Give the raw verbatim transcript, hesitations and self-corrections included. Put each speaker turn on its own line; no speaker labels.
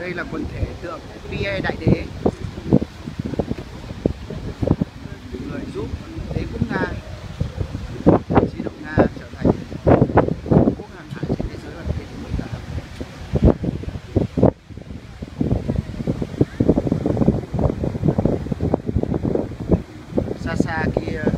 đây là quần thể tượng Pierre Đại Đế, người giúp đế quốc Nga, chế độ Nga trở thành quốc hàng hải trên thế giới vào thế kỷ mười tám. Xa xa kia